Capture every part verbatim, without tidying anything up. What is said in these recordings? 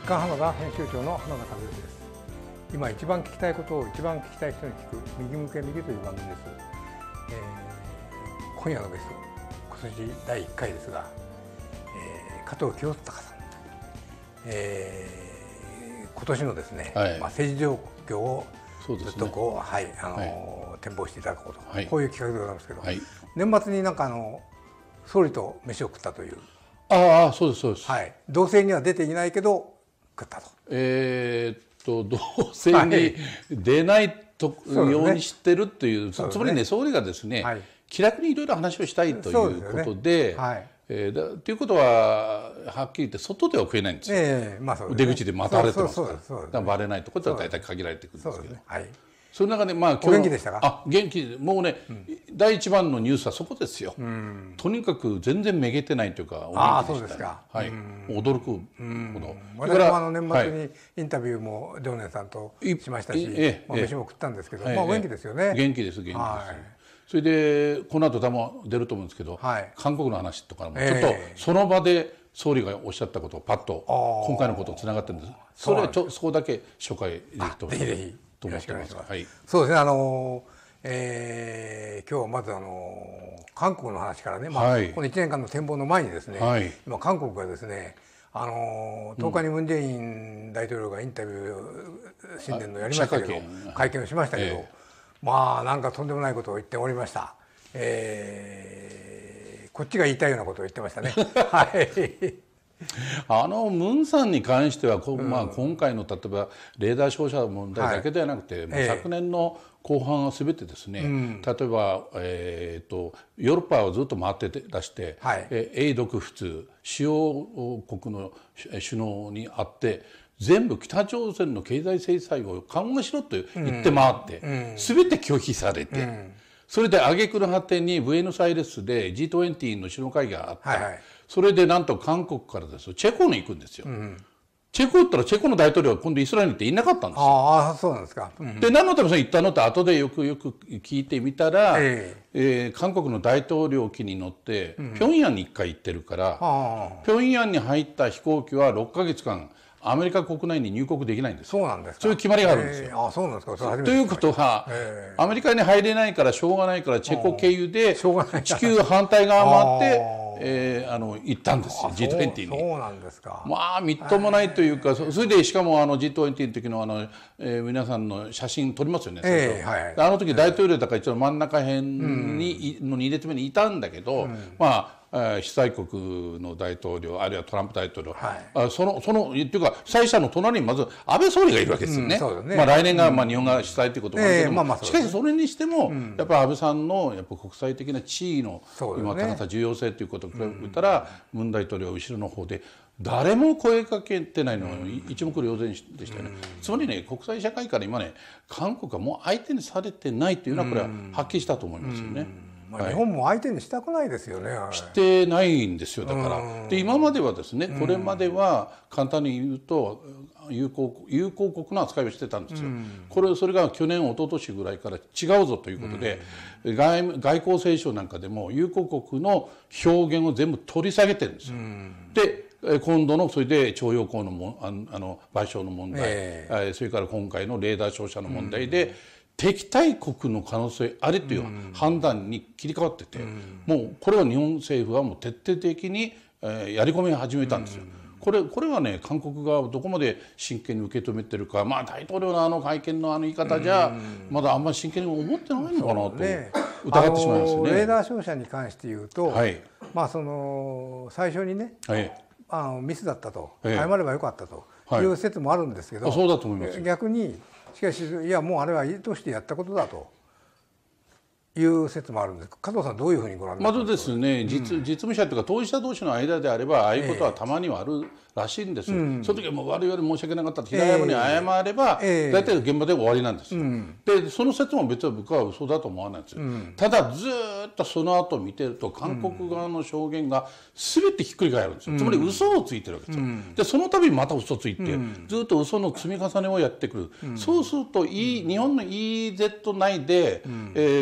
刊浜田編集長の浜田和之です。今一番聞きたいことを一番聞きたい人に聞く右向け右という番組です。えー、今夜のゲスト、今年だいいっかいですが、えー、加藤清隆さん、えー、今年のですね、はい、まあ、政治状況をずっとこう、ね、はい、あの、はい、展望していただこうと、はい、こういう企画でございますけど、はい、年末になんかあの総理と飯を食ったという。 ああ、そうですそうです。 はい、同棲には出ていないけど食ったと。 えー、っと同棲に出ないと、はい、ようにしてるという、つまりね、総理がですね、はい、気楽にいろいろ話をしたいということで、えー、ということははっきり言って外では食えないんですよ。えーまあそうですね、出口で待たれてますから、だからバレないところは大体限られてくるんですけど。その中でまあ今日お元気でしたか？ あ、元気で、もうね、うん、第一番のニュースはそこですよ。うん、とにかく全然めげてないというか、お元気でしたね。あ、そうですか。はい、驚くほど。 私もあの年末にインタビューも常念さんとしましたし、ええ、飯も食ったんですけど、まあお元気ですよね。 元気です元気です。はい、それでこの後多分出ると思うんですけど、はい、韓国の話とかもちょっとその場で総理がおっしゃったことをパッと今回のこととつながってるんです。それはちょそこだけ紹介できると思います。ぜひぜひ。よろしくお願いします。はい、 そうですね。あの、えー、今日はまずあの韓国の話からね、まあ、はい、このいちねんかんの展望の前にですね、はい、今韓国がですね、あのとおかにムン・ジェイン大統領がインタビュー新年のやりましたけど、会見をしましたけど、えー、まあなんかとんでもないことを言っておりました。えー、こっちが言いたいようなことを言ってましたね。はい。 あのムンさんに関しては、まあ、今回の例えばレーダー照射問題だけではなくて、はい、昨年の後半はすべてですね、ええ、例えば、えー、とヨーロッパをずっと回って出して、はい、英独仏主要国の首脳に会って全部北朝鮮の経済制裁を緩和しろと言って回って、すべ、うん、て拒否されて、うん、それで挙句の果てにブエノスアイレスで ジートゥエンティー の首脳会議があった。はいはい、それでなんと韓国からですチェコに行くんですよ。うん、チェコ行ったらチェコの大統領は今度イスラエルに行っていなかったんですよ。 ああ、そうなんですか。うん、 で何のために行ったのって後でよくよく聞いてみたら、えーえー、韓国の大統領機に乗って、うん、平壌にいっかい行ってるから、平壌に入った飛行機はろっかげつかんアメリカ国内に入国できないんです。 そうなんですか。 そういう決まりがあるんですよ。 えー、あ、そうなんですか。それ初めて。 ということは、えー、アメリカに入れないからしょうがないからチェコ経由で地球反対側回って。えー、あの行ったんですよ ジートゥエンティー に。 そうなんですか。 まあみっともないというか、それでしかもあの ジートゥエンティー の時のあの、えー、皆さんの写真撮りますよね。えーはい、あの時大統領だから一応真ん中辺に、うん、のに列目にいたんだけど、うん、まあ被災国の大統領あるいはトランプ大統領、はい、あそのそのっていうか被災者の隣にまず安倍総理がいるわけですよね。うんね、まあ来年がまあ日本が主催ということもあるけども、えーまあまあね、しかしそれにしても、うん、やっぱり安倍さんのやっぱ国際的な地位の今高さ重要性ということを比べたら、ムン大統領は後ろの方で誰も声かけてないのが一目瞭然でしたよね。つまりね、国際社会から今ね、韓国はもう相手にされてないというのはこれははっきりしたと思いますよね。 まあ、日本も相手にしたくないですよね。はい、 してないんですよ。だからで今まではですね、これまでは簡単に言うと友好友好国の扱いをしてたんですよ。これそれが去年一昨年ぐらいから違うぞということで、外外交青書なんかでも友好国の表現を全部取り下げてるんですよ。で今度のそれで徴用工のもあの賠償の問題、えー、それから今回のレーダー照射の問題で、うん、敵対国の可能性ありという判断に切り替わってて、うん、もうこれは日本政府はもう徹底的に、えー、やり込み始めたんですよ。うん、これこれはね、韓国側はどこまで真剣に受け止めてるか、まあ大統領のあの会見のあの言い方じゃまだあんまり真剣に思ってないのかなと疑ってしまいますよね。 レーダー照射に関して言うと、はい、まあその最初にね、はい、あのミスだったと、謝ればよかったという説もあるんですけど、はい、 そうだと思います。 逆にしかしいやもうあれは意図してやったことだという説もあるんです。加藤さんどういうふうにご覧になってますか。 まずですね、実、うん、実務者というか当事者同士の間であればああいうことはたまにはあるらしいんですよ。うん、その時はもう我々申し訳なかったと平山に謝れば、えー、大体現場で終わりなんですよ。うん、でその説も別に僕は嘘だと思わないんですよ。うん、ただずっとその後見てると韓国側の証言が全てひっくり返るんですよ。うん、つまり嘘をついてるわけですよ。うん、でその度にまた嘘ついて、うん、ずっと嘘の積み重ねをやってくる。うん、そうすると、e、日本の イーゼット 内で、うん、えー、韓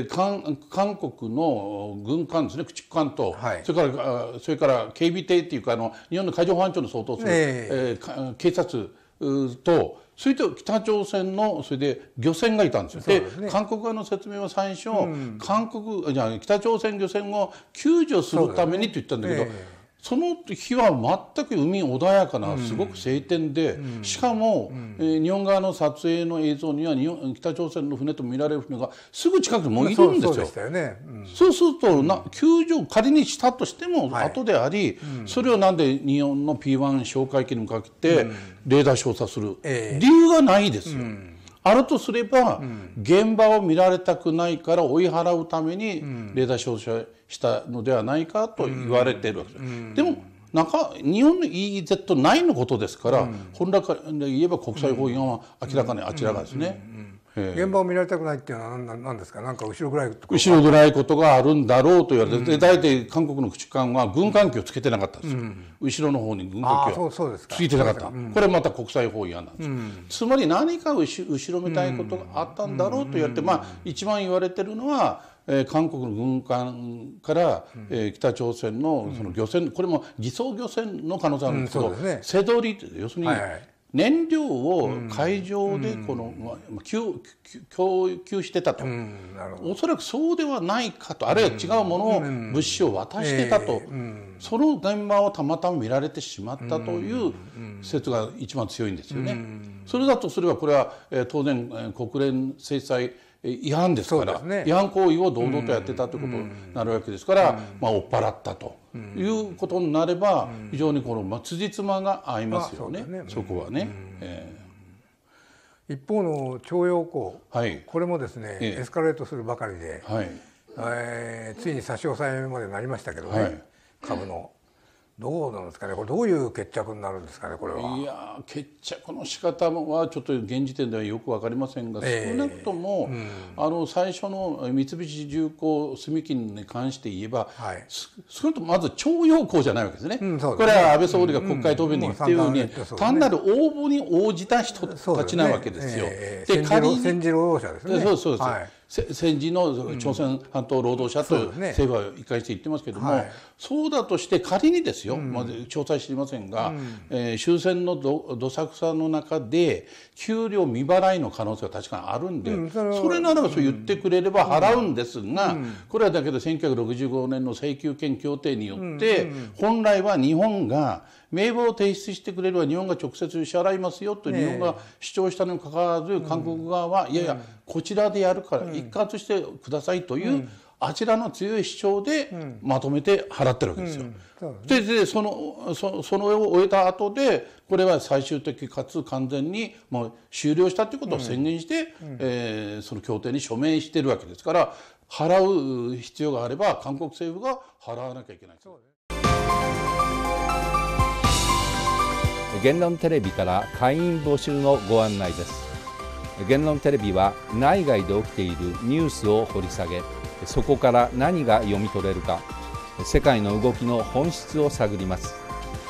韓韓国の軍艦ですね、駆逐艦と、 はい、 それからそれから警備艇っていうかあの日本の海上保安庁の相当する、えーえー、警察とそれと北朝鮮のそれで漁船がいたんですよ。で、ね、韓国側の説明は最初、うん、韓国じゃ北朝鮮漁船を救助するためにと言ったんだけど、その日は全く海穏やかなすごく晴天で、うん、しかも、うんえー、日本側の撮影の映像には日本北朝鮮の船と見られる船がすぐ近くにもういるんですよ。そうするとな救助仮にしたとしても後であり、はい、それをなんで日本の ピーワン 哨戒機に向かってレーダー照射する、えー、理由がないですよ。うんあるとすれば、うん、現場を見られたくないから追い払うためにレーダー照射したのではないかと言われているわけです。うん、でもなんか日本の イーイーゼットナイン のことですから、うん、本来から言えば国際法違反は明らかにあちらがですね。 現場を見られたくないっていうのは何ですか。なんか後ろ暗いこと後ろ暗いことがあるんだろうと言われて、うん、で大体韓国の駆逐艦は軍艦機をつけてなかったんですよ。うん、後ろの方に軍艦機をついてなかった。これまた国際法違反なんです。うん、つまり何か後ろめたいことがあったんだろうと言われて、まあ一番言われてるのは。えー、韓国の軍艦から、うんえー、北朝鮮のその漁船、これも偽装漁船の可能性あるんですけど、うんね、瀬取り要するに燃料を海上でこの、うん、供給してたと、うん、おそらくそうではないかと、あるいは違うものを、うん、物資を渡してたと、うん、その現場をたまたま見られてしまったという説が一番強いんですよね。うん、それだとすればこれは、えー、当然、えー、国連制裁違反ですから、ね、違反行為を堂々とやってたということになるわけですから、うんまあ、追っ払ったということになれば、うん、非常にこの、まあ、辻褄が合いますよね、まあ そ, ねそこはね。うんえー、一方の徴用工、 はい、 これもですね、ええ、エスカレートするばかりで、はいえー、ついに差し押さえまでなりましたけどね、はい、株の。どうなんですかね、これどういう決着になるんですかね、これは。 いや決着の仕方はちょっと現時点ではよく分かりませんが、えー、少なくとも、うん、あの最初の三菱重工住金に関して言えば、はい、少なくともまず徴用工じゃないわけですね。うん、そうですねこれは安倍総理が国会答弁で言っているように、うんうん、単なる応募に応じた人たちなわけですよ。 えー、で仮に戦時労働者ですね。 そうそうです、はい戦時の朝鮮半島労働者と政府は一貫して言ってますけども、はい、そうだとして仮にですよ、うん、まあ、詳細知りませんが、うんえー、終戦の ど, どさくさの中で給料未払いの可能性は確かにあるんで、うん、そ, れそれならばそう言ってくれれば払うんですが、うん、これはだけどせんきゅうひゃくろくじゅうごねんの請求権協定によって、うん、本来は日本が名簿を提出してくれれば日本が直接支払いますよと日本が主張したにもかかわらず、韓国側はいやいやこちらでやるから一括してくださいというあちらの強い主張でまとめて払ってるわけですよ。ででそのそそのを終えた後でこれは最終的かつ完全にもう終了したということを宣言して、うんえー、その協定に署名してるわけですから払う必要があれば韓国政府が払わなきゃいけない。 言論テレビから会員募集のご案内です。言論テレビは内外で起きているニュースを掘り下げ、そこから何が読み取れるか、世界の動きの本質を探ります。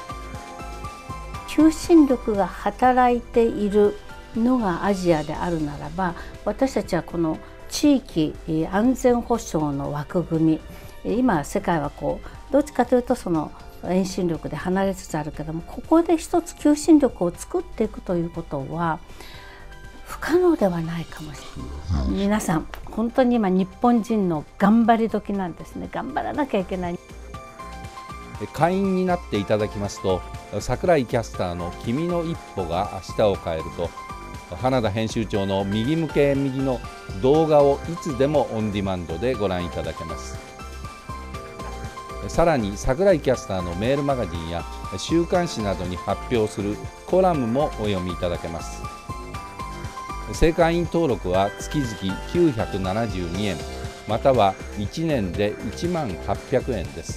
求心力が働いているのがアジアであるならば、私たちはこの地域安全保障の枠組み、今世界はこうどっちかというとその遠心力で離れつつあるけども、ここで一つ求心力を作っていくということは不可能ではないかもしれない。皆さん本当に今日本人の頑張り時なんですね。頑張らなきゃいけない。 会員になっていただきますと、櫻井キャスターの君の一歩が明日を変えると、花田編集長の右向け右の動画をいつでもオンディマンドでご覧いただけます。さらに櫻井キャスターのメールマガジンや週刊誌などに発表するコラムもお読みいただけます。正会員登録は月々きゅうひゃくななじゅうにえん、またはいちねんでいちまんはっぴゃくえんです。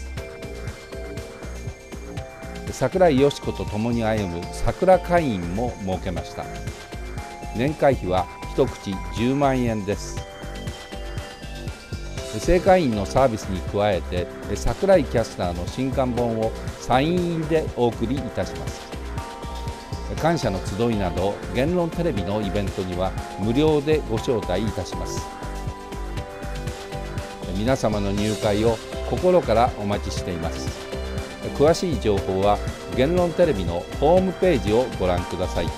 櫻井よし子と共に歩む桜会員も設けました。年会費は一口じゅうまんえんです。正会員のサービスに加えて櫻井キャスターの新刊本をサイン入りでお送りいたします。感謝の集いなど言論テレビのイベントには無料でご招待いたします。 皆様の入会を心からお待ちしています。詳しい情報は言論テレビのホームページをご覧ください。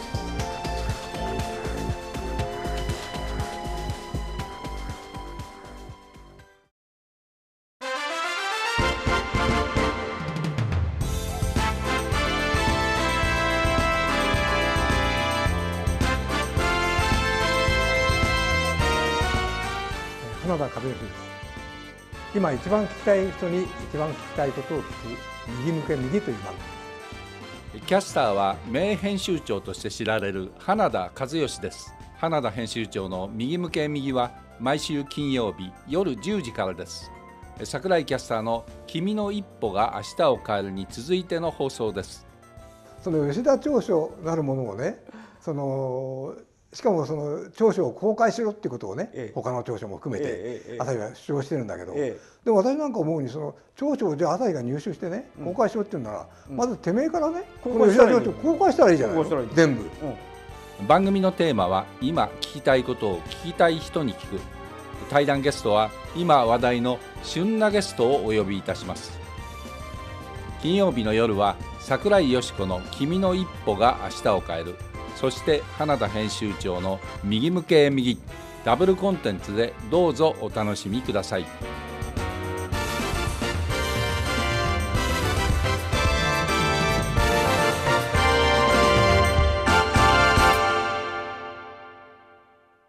花田和義です。今一番聞きたい人に一番聞きたいことを聞く右向け右という番組。 キャスターは名編集長として知られる花田和義です。花田編集長の右向け右は毎週金曜日夜じゅうじからです。櫻井キャスターの君の一歩が明日を変えるに続いての放送です。 その吉田調書なるものをね、そのしかもその調書を公開しろっていうことをね、ええ、他の調書も含めて、ええ、朝日は主張してるんだけど、ええ、でも私なんか思うにその調書をじゃあ朝日が入手してね公開しろって言うなら、うん、まずてめえからね、うん、この吉田調書公開したらいいじゃないの、全部、 うん、番組のテーマは今聞きたいことを聞きたい人に聞く。対談ゲストは今話題の旬なゲストをお呼びいたします。金曜日の夜は櫻井よし子の君の一歩が明日を変える、そして花田編集長の右向け右ダブルコンテンツでどうぞお楽しみください。